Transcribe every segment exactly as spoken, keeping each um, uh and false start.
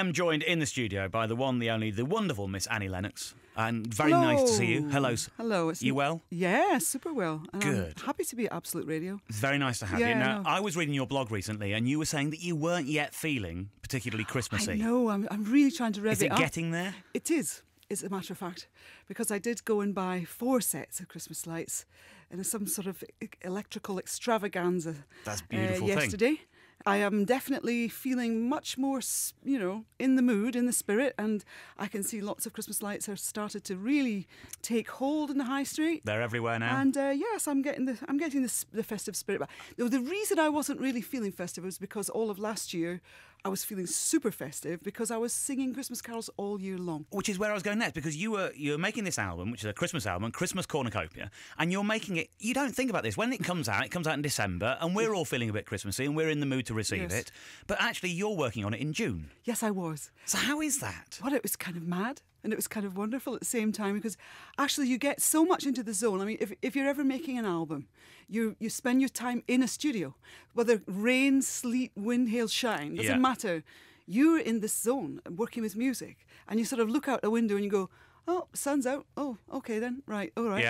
I'm joined in the studio by the one, the only, the wonderful Miss Annie Lennox. And very Hello. nice to see you. Hello. Hello. It's you well? Yeah, super well. And Good. I'm happy to be at Absolute Radio. It's very nice to have yeah, you. Now, no. I was reading your blog recently and you were saying that you weren't yet feeling particularly Christmassy. I know. I'm, I'm really trying to rev Is it it up. getting there? It is, as a matter of fact, because I did go and buy four sets of Christmas lights in some sort of electrical extravaganza. That's a beautiful uh, thing. yesterday. I am definitely feeling much more, you know, in the mood, in the spirit, and I can see lots of Christmas lights have started to really take hold in the high street. They're everywhere now. And uh, yes, I'm getting the I'm getting the, the festive spirit back. The, the reason I wasn't really feeling festive was because all of last year I was feeling super festive because I was singing Christmas carols all year long. Which is where I was going next, because you were you were making this album, which is a Christmas album, Christmas Cornucopia, and you're making it. You don't think about this when it comes out. It comes out in December, and we're all feeling a bit Christmassy, and we're in the mood to receive Yes. it. But actually, you're working on it in June. Yes, I was. So how is that? Well, it was kind of mad and it was kind of wonderful at the same time because actually you get so much into the zone. I mean, if, if you're ever making an album, you, you spend your time in a studio, whether rain, sleet, wind, hail, shine, doesn't Yeah. matter. You're in this zone working with music and you sort of look out the window and you go, oh, sun's out. Oh, okay then. Right. All right. Yeah.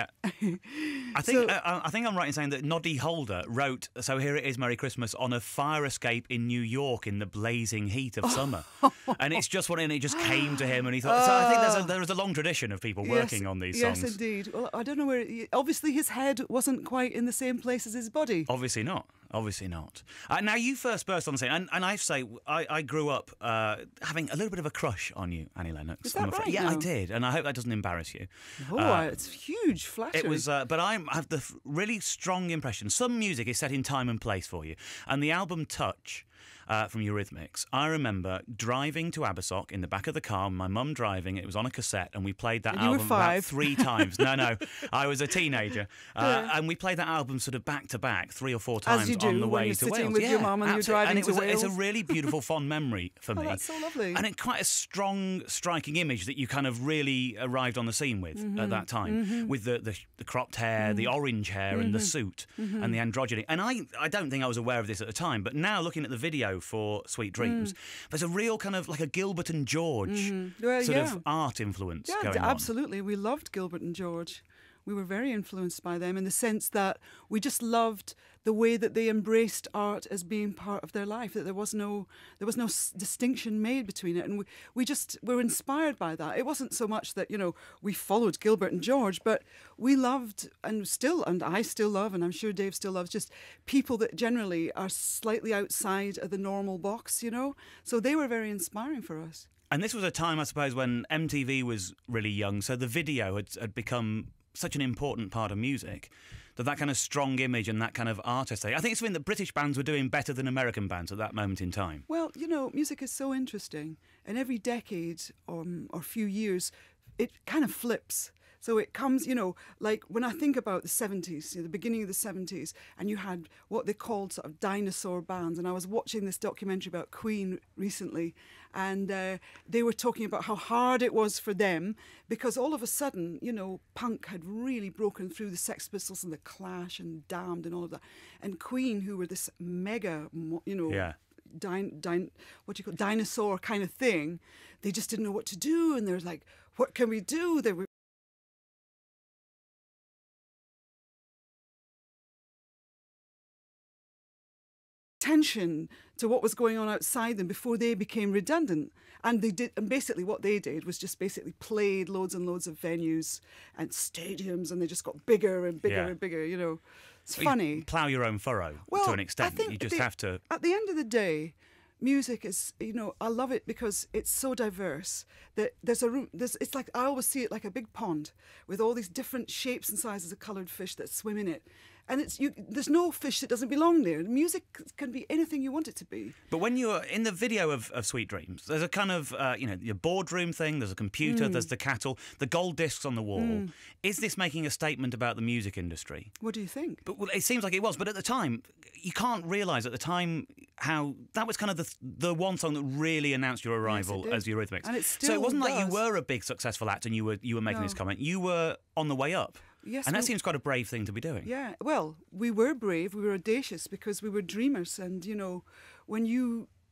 I think So- uh, I think I'm right in saying that Noddy Holder wrote "So Here It Is, Merry Christmas" on a fire escape in New York in the blazing heat of summer, and it's just what and it just came to him, and he thought. So I think there's a, there is a long tradition of people working Yes, on these yes, songs. indeed. Well, I don't know where. Obviously, his head wasn't quite in the same place as his body. Obviously not. Obviously not. Uh, now, you first burst on the scene, and, and I have to say, I, I grew up uh, having a little bit of a crush on you, Annie Lennox. Is that I'm afraid. right Yeah, now? I did, and I hope that doesn't embarrass you. Oh, Uh, it's huge, flattering. It was, uh, but I have the f- really strong impression. Some music is set in time and place for you, and the album Touch uh, from Eurythmics. I remember driving to Abersock in the back of the car, my mum driving. It was on a cassette, and we played that And you were album about five. three times. No, no, I was a teenager, uh, Yeah. and we played that album sort of back to back, three or four times As you do on the when way you're to sitting Wales. with yeah, your mum and you're absolutely. driving and it to was a, It's a Wales. really beautiful, fond memory for Oh, me. that's so lovely. And it quite a strong, striking image that you kind of really arrived on the scene with Mm-hmm. at that time, with the, the, the cropped hair, the orange hair, and the suit, Mm-hmm. and the androgyny. And I, I don't think I was aware of this at the time, but now looking at the video for Sweet Dreams, there's a real kind of like a Gilbert and George Well, sort yeah. of art influence Yeah, going d- on. absolutely. We loved Gilbert and George. We were very influenced by them in the sense that we just loved the way that they embraced art as being part of their life. That there was no there was no s- distinction made between it, and we, we just were inspired by that. It wasn't so much that you know we followed Gilbert and George, but we loved and still and I still love, and I'm sure Dave still loves, just people that generally are slightly outside of the normal box. You know, so they were very inspiring for us. And this was a time, I suppose, when M T V was really young, so the video had, had become such an important part of music that that kind of strong image and that kind of art aesthetic. I think it's something that British bands were doing better than American bands at that moment in time. Well, you know, music is so interesting, and every decade um, or few years, it kind of flips. So it comes, you know, like when I think about the seventies, you know, the beginning of the seventies, and you had what they called sort of dinosaur bands. And I was watching this documentary about Queen recently, and uh, they were talking about how hard it was for them because all of a sudden, you know, punk had really broken through the Sex Pistols and the Clash and Damned and all of that. And Queen, who were this mega, mo- you know, Yeah. Din, din, what do you call dinosaur kind of thing, they just didn't know what to do, and they're like, what can we do? They were attention to what was going on outside them before they became redundant. And they did, and basically what they did was just basically played loads and loads of venues and stadiums, and they just got bigger and bigger Yeah. and bigger, you know. It's Well, you funny. plough your own furrow Well, to an I extent. think You just the- have to. At the end of the day, music is, you know, I love it because it's so diverse that there's a room. There's, it's like I always see it like a big pond with all these different shapes and sizes of coloured fish that swim in it, and it's you. There's no fish that doesn't belong there. Music can be anything you want it to be. But when you're in the video of, of Sweet Dreams, there's a kind of, uh, you know, your boardroom thing, there's a computer, there's the cattle, the gold discs on the wall. Is this making a statement about the music industry? What do you think? But well, it seems like it was, but at the time, you can't realise at the time how that was kind of the the one song that really announced your arrival did. as Eurythmics. And it so it still wasn't like you does. were a big successful act and you were you were making No. this comment. You were on the way up. Yes, and that we- seems quite a brave thing to be doing. Yeah, well, we were brave, we were audacious because we were dreamers, and you know, when you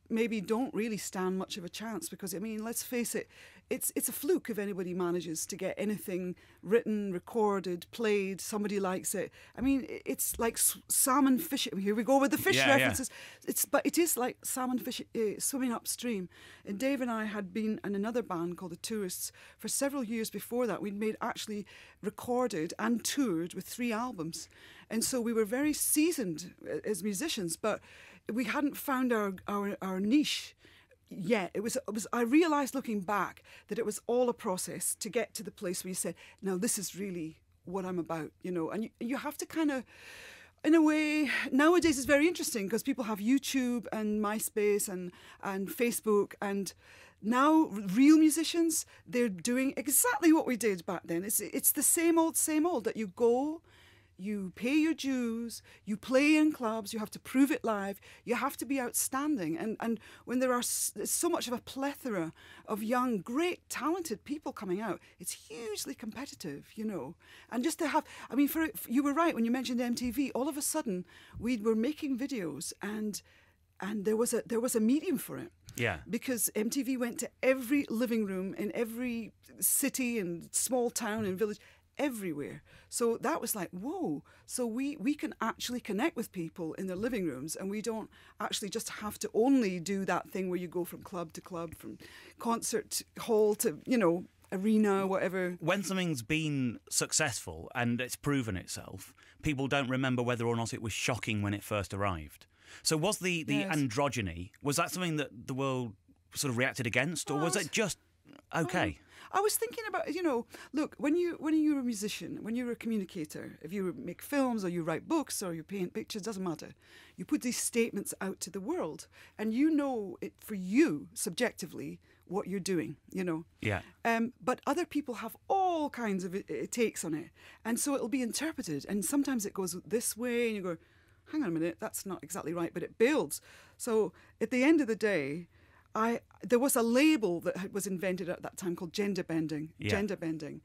maybe don't really stand much of a chance because, I mean, let's face it, it's it's a fluke if anybody manages to get anything written, recorded, played, somebody likes it. I mean, it's like salmon fishing. Here we go with the fish yeah, references. Yeah. It's But it is like salmon fish, uh, swimming upstream. And Dave and I had been in another band called The Tourists for several years before that. We'd made actually recorded and toured with three albums. And so we were very seasoned as musicians, but we hadn't found our, our, our niche yet. It was, it was, I realised looking back that it was all a process to get to the place where you said, now this is really what I'm about, you know. And you, you have to kind of, in a way, nowadays it's very interesting because people have YouTube and MySpace and, and Facebook, and now real musicians, they're doing exactly what we did back then. It's, it's the same old, same old, that you go, you pay your dues, you play in clubs, you have to prove it live, you have to be outstanding. And and when there are so much of a plethora of young, great, talented people coming out, it's hugely competitive, you know. And just to have, I mean, for you were right when you mentioned M T V, all of a sudden we were making videos and and there was a there was a medium for it. Yeah. Because M T V went to every living room in every city and small town and village, everywhere. So that was like, whoa. So we, we can actually connect with people in their living rooms, and we don't actually just have to only do that thing where you go from club to club, from concert hall to, you know, arena, whatever. When something's been successful and it's proven itself, people don't remember whether or not it was shocking when it first arrived. So was the, the Yes. androgyny, was that something that the world sort of reacted against, or Well, was I was- it just okay? I was thinking about, you know, look, when you when you're a musician, when you're a communicator, if you make films or you write books or you paint pictures, doesn't matter. You put these statements out to the world, and you know it for you subjectively what you're doing, you know. Yeah. Um, but other people have all kinds of uh, takes on it, and so it'll be interpreted. And sometimes it goes this way, and you go, "Hang on a minute, that's not exactly right," but it builds. So at the end of the day, I, there was a label that was invented at that time called gender bending. Yeah. Gender bending.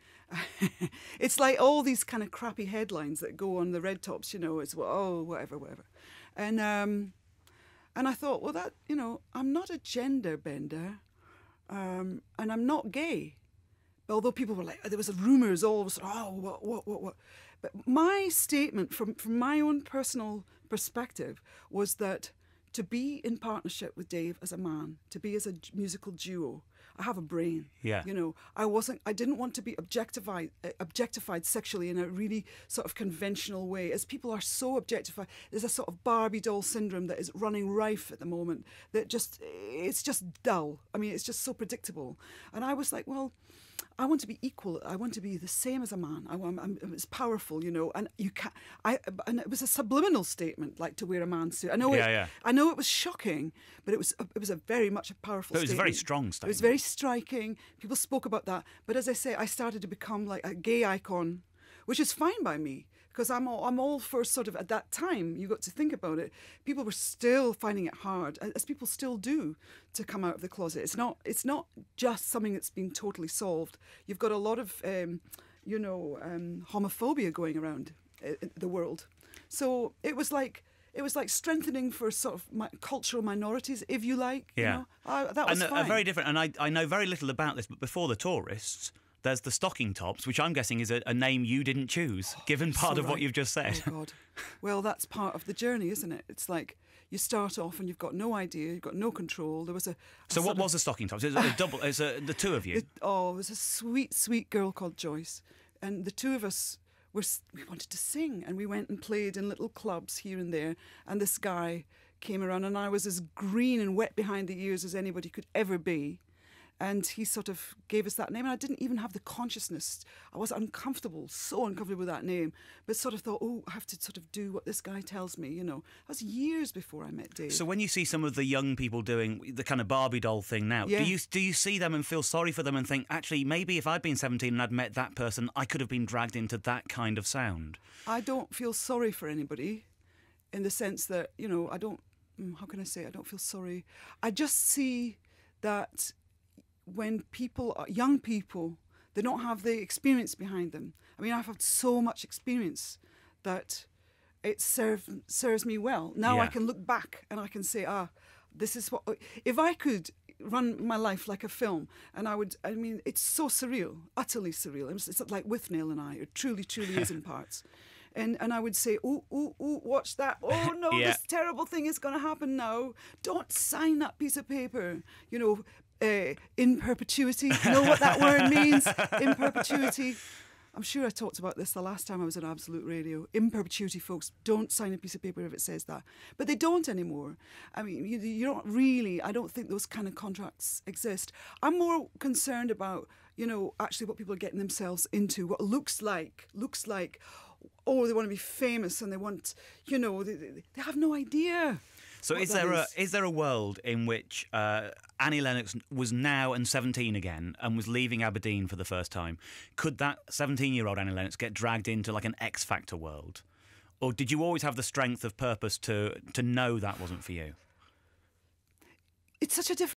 It's like all these kind of crappy headlines that go on the red tops, you know, it's, well, oh, whatever, whatever. And um, and I thought, well, that, you know, I'm not a gender bender, um, and I'm not gay. Although people were like, there was rumours all of a sudden, oh, what, what, what, what. But my statement from, from my own personal perspective was that to be in partnership with Dave as a man, to be as a musical duo, I have a brain. Yeah. You know, I wasn't, I didn't want to be objectified, uh, objectified sexually in a really sort of conventional way. As people are so objectified, there's a sort of Barbie doll syndrome that is running rife at the moment. That just, it's just dull. I mean, it's just so predictable. And I was like, well, I want to be equal. I want to be the same as a man. I want, I'm, it's powerful, you know. And you can't. I and it was a subliminal statement, like to wear a man's suit. I know. Yeah, it, yeah. I know it was shocking, but it was. It was a very much a powerful. But it was a statement. very strong statement. It was very striking. People spoke about that. But as I say, I started to become like a gay icon, which is fine by me. Because I'm all, I'm all for sort of, at that time, you got to think about it, people were still finding it hard, as people still do, to come out of the closet. It's not it's not just something that's been totally solved. You've got a lot of, um, you know, um, homophobia going around in the world. So it was like... It was like strengthening for sort of my cultural minorities, if you like. Yeah. You know? I, that was and fine. a very different, and I, I know very little about this, but before the Tourists, there's the Stocking Tops, which I'm guessing is a, a name you didn't choose, Oh, given part so of what right. you've just said. Oh, God. Well, that's part of the journey, isn't it? It's like you start off and you've got no idea, you've got no control. There was a... a So what sort was the Stocking Tops? It's a double. It's a, the two of you. It, oh, it was a sweet, sweet girl called Joyce. And the two of us, were, we wanted to sing. And we went and played in little clubs here and there. And this guy came around, and I was as green and wet behind the ears as anybody could ever be. And he sort of gave us that name. And I didn't even have the consciousness. I was uncomfortable, so uncomfortable with that name. But sort of thought, oh, I have to sort of do what this guy tells me, you know. That was years before I met Dave. So when you see some of the young people doing the kind of Barbie doll thing now, Yeah. do you do you see them and feel sorry for them and think, actually, maybe if I'd been seventeen and I'd met that person, I could have been dragged into that kind of sound? I don't feel sorry for anybody in the sense that, you know, I don't, mm, how can I say, I don't feel sorry. I just see that when people, are, young people, they don't have the experience behind them. I mean, I've had so much experience that it serve, serves me well. Now Yeah. I can look back and I can say, ah, This is what, if I could run my life like a film, and I would, I mean, it's so surreal, utterly surreal. It's, it's like Withnail and I, it truly, truly is in parts. And and I would say, oh, oh, oh, watch that. Oh, no, Yeah. this terrible thing is going to happen now. Don't sign that piece of paper. You know, uh, in perpetuity. You know what that word means? In perpetuity. I'm sure I talked about this the last time I was on Absolute Radio. In perpetuity, folks, don't sign a piece of paper if it says that. But they don't anymore. I mean, you, you don't really, I don't think those kind of contracts exist. I'm more concerned about, you know, actually what people are getting themselves into, what looks like, looks like, oh, they want to be famous and they want, you know, they, they have no idea. So is there is. a is there a world in which uh, Annie Lennox was now and seventeen again and was leaving Aberdeen for the first time? Could that seventeen-year-old Annie Lennox get dragged into like an X Factor world? Or did you always have the strength of purpose to to know that wasn't for you? It's such a different...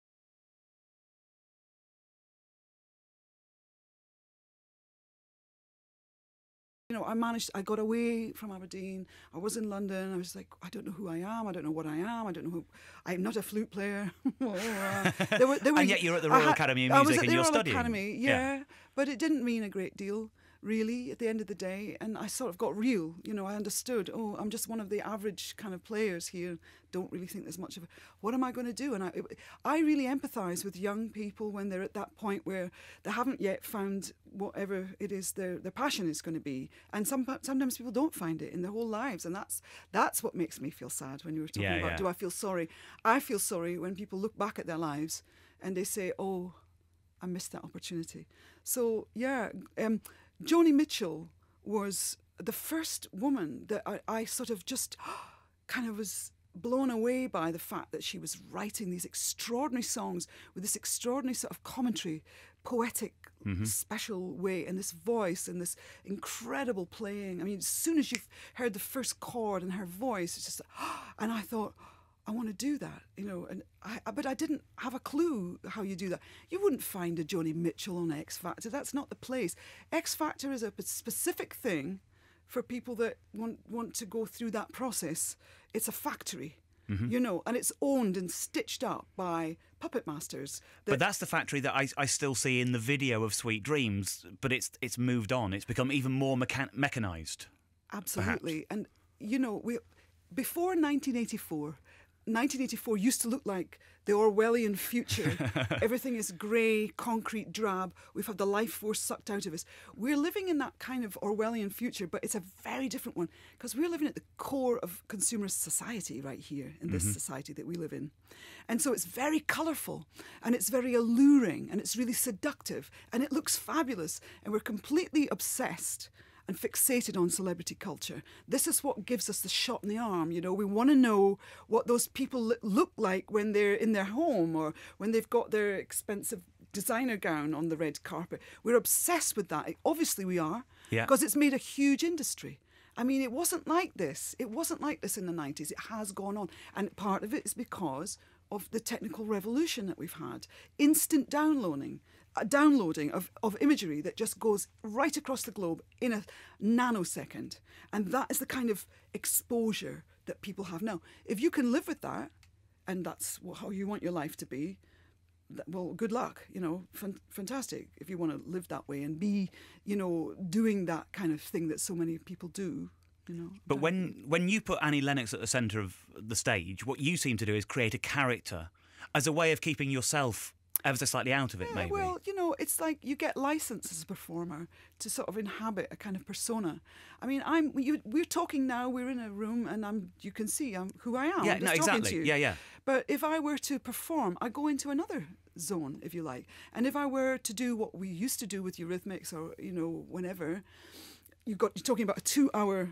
You know, I managed, I got away from Aberdeen. I was in London. I was like, I don't know who I am. I don't know what I am. I don't know who, I'm not a flute player. uh, there were, there were, and yet you're at the Royal had, Academy of I was Music at and the you're Royal studying. Academy, yeah, yeah, but it didn't mean a great deal, really, at the end of the day. And I sort of got real, you know, I understood, oh, I'm just one of the average kind of players here. Don't really think there's much of a, what am I going to do? And I, it, I really empathise with young people when they're at that point where they haven't yet found whatever it is their, their passion is going to be. And some, sometimes people don't find it in their whole lives. And that's that's what makes me feel sad when you were talking yeah, about, yeah. do I feel sorry? I feel sorry when people look back at their lives and they say, oh, I missed that opportunity. So, yeah, um, Joni Mitchell was the first woman that I, I sort of just kind of was blown away by the fact that she was writing these extraordinary songs with this extraordinary sort of commentary, poetic, mm-hmm. special way, and this voice and this incredible playing. I mean, as soon as you've heard the first chord and her voice, it's just, and I thought, I want to do that, you know, and I, but I didn't have a clue how you do that. You wouldn't find a Joni Mitchell on X Factor. That's not the place. X Factor is a specific thing for people that want want to go through that process. It's a factory, mm-hmm. you know, and it's owned and stitched up by puppet masters. That but that's the factory that I, I still see in the video of Sweet Dreams, but it's it's moved on. It's become even more mechan- mechanised. Absolutely. Perhaps. And, you know, we before nineteen eighty-four... nineteen eighty-four used to look like the Orwellian future. Everything is grey, concrete, drab. We've had the life force sucked out of us. We're living in that kind of Orwellian future, but it's a very different one because we're living at the core of consumerist society right here in this mm-hmm. society that we live in. And so it's very colourful and it's very alluring and it's really seductive and it looks fabulous and we're completely obsessed and fixated on celebrity culture. This is what gives us the shot in the arm, you know. We want to know what those people look like when they're in their home or when they've got their expensive designer gown on the red carpet. We're obsessed with that. Obviously we are, yeah. because it's made a huge industry. I mean, it wasn't like this. It wasn't like this in the nineties. It has gone on. And part of it is because of the technical revolution that we've had. Instant downloading. Uh, downloading of, of imagery that just goes right across the globe in a nanosecond. And that is the kind of exposure that people have now. If you can live with that, and that's how you want your life to be, that, well, good luck, you know, fan- fantastic. If you want to live that way and be, you know, doing that kind of thing that so many people do, you know. But when, when you put Annie Lennox at the centre of the stage, what you seem to do is create a character as a way of keeping yourself ever so slightly out of it, yeah, maybe. Well, you know, it's like you get licensed as a performer to sort of inhabit a kind of persona. I mean, I'm you, we're talking now. We're in a room, and I'm. You can see I'm who I am. Yeah, I'm no, just talking exactly. to you. Yeah, yeah. But if I were to perform, I go into another zone, if you like. And if I were to do what we used to do with Eurythmics, or you know, whenever, you've got you're talking about a two-hour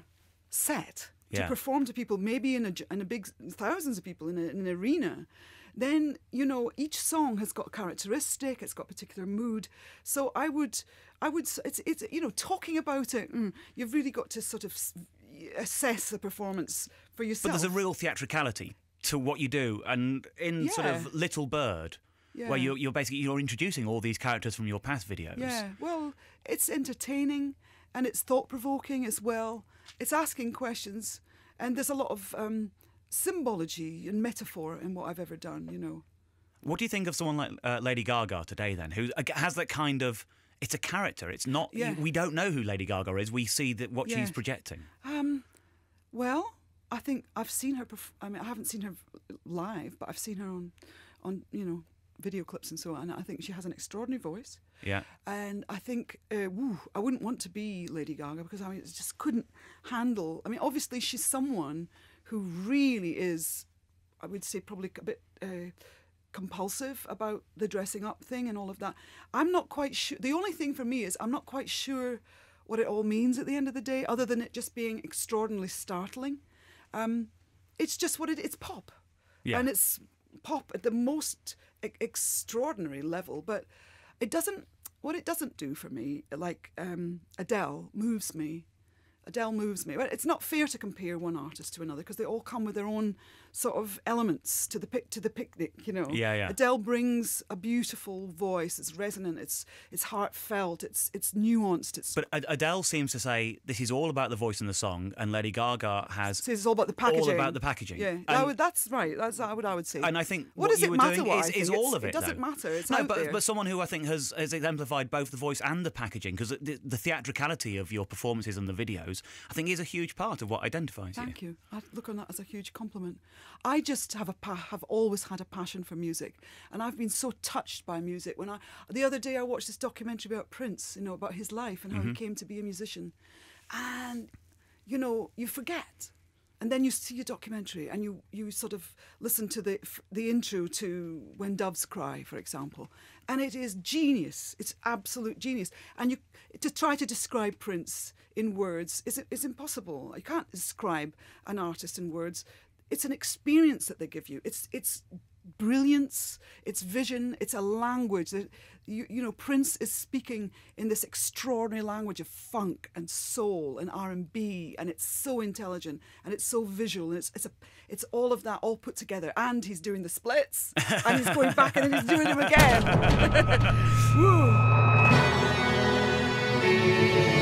set to yeah. perform to people, maybe in a in a big thousands of people in, a, in an arena. Then, you know, each song has got a characteristic, it's got a particular mood. So I would, I would, it's, it's you know, talking about it, mm, you've really got to sort of assess the performance for yourself. But there's a real theatricality to what you do. And in yeah. sort of Little Bird, yeah. where you're, you're basically, you're introducing all these characters from your past videos. Yeah, well, it's entertaining and it's thought-provoking as well. It's asking questions and there's a lot of... Um, symbology and metaphor in what I've ever done, you know. What do you think of someone like uh, Lady Gaga today, then, who has that kind of... It's a character. It's not... Yeah. We don't know who Lady Gaga is. We see that what Yeah. she's projecting. Um, well, I think I've seen her... Perf- I mean, I haven't seen her live, but I've seen her on, on you know, video clips and so on. And I think she has an extraordinary voice. Yeah. And I think, uh, woo, I wouldn't want to be Lady Gaga because I mean, just couldn't handle... I mean, obviously, she's someone who really is, I would say, probably a bit... Uh, compulsive about the dressing up thing and all of that. I'm not quite sure. The only thing for me is I'm not quite sure what it all means at the end of the day, other than it just being extraordinarily startling. Um, it's just what it it's pop. Yeah. And it's pop at the most e- extraordinary level. But it doesn't, what it doesn't do for me, like um, Adele moves me. Adele moves me. But it's not fair to compare one artist to another because they all come with their own sort of elements to the pic- to the picnic, you know. Yeah, yeah. Adele brings a beautiful voice. It's resonant. It's it's heartfelt. It's it's nuanced. It's But Ad- Adele seems to say this is all about the voice and the song, and Lady Gaga has so it's all about the packaging. all about the packaging. Yeah, And, I would, that's right. That's what I would say. and I think what, what does you it were matter doing what is, I think? is all It's- of it. It doesn't though. matter. It's no, out but there. but someone who I think has has exemplified both the voice and the packaging, because the, the theatricality of your performances and the videos, I think, is a huge part of what identifies you. Thank you. I look on that as a huge compliment. I just have a pa- have always had a passion for music, and I've been so touched by music. When I the other day I watched this documentary about Prince, you know, about his life and how Mm-hmm. he came to be a musician, and you know, you forget. And then you see a documentary and you, you sort of listen to the the intro to When Doves Cry, for example. And it is genius. It's absolute genius. And you to try to describe Prince in words is is impossible. You can't describe an artist in words. It's an experience that they give you. It's it's brilliance, it's vision, it's a language that you you know Prince is speaking in this extraordinary language of funk and soul and R and B, and it's so intelligent and it's so visual, and it's it's a it's all of that all put together, and he's doing the splits and he's going back and then he's doing them again. Woo.